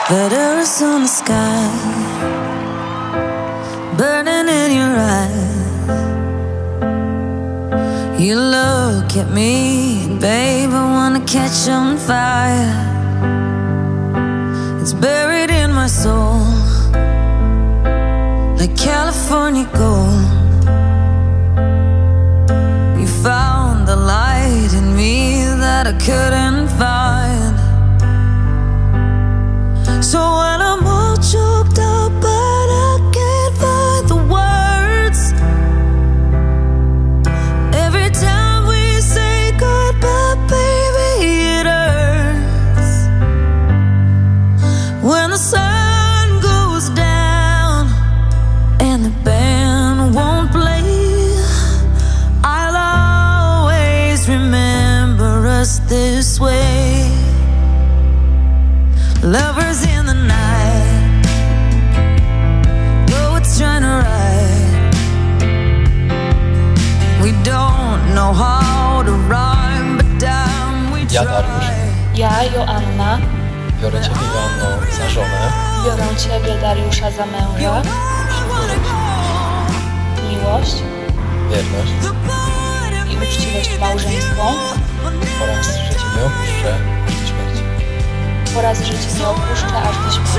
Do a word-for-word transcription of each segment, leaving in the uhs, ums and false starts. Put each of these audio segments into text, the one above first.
Letters on the sky, burning in your eyes. You look at me, babe, I wanna catch on fire. It's buried in my soul, like California gold. You found the light in me that I couldn't find. So when I'm all choked up but I can't find the words, every time we say goodbye, baby, it hurts. When the sun goes down and the band won't play, I'll always remember us this way. Lovers in the night, poets trying to write. We don't know how to rhyme, but damn we Ja, Dariusz. try. Ja, Joanna, Biorę Ciebie, Joanno, za żonę. biorę Ciebie, Dariusza, za męża. Miłość Wierność i uczciwość małżeńską oraz, że Cię nie opuszczę aż do śmierci. oraz, że Cię nie opuszczę aż do śmierci.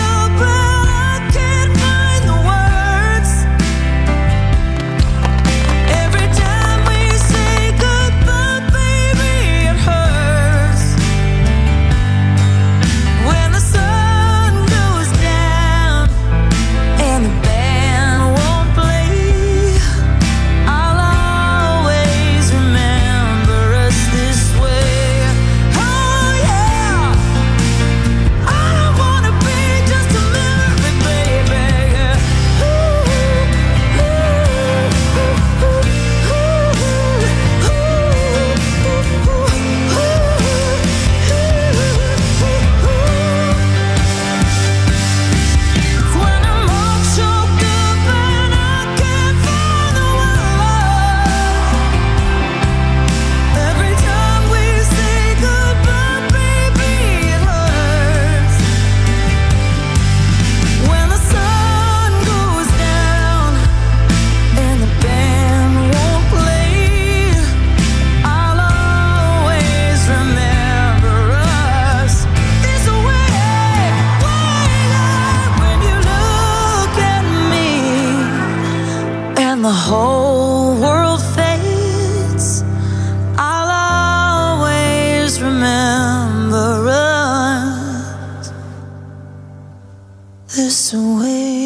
The whole world fades, I'll always remember us this way.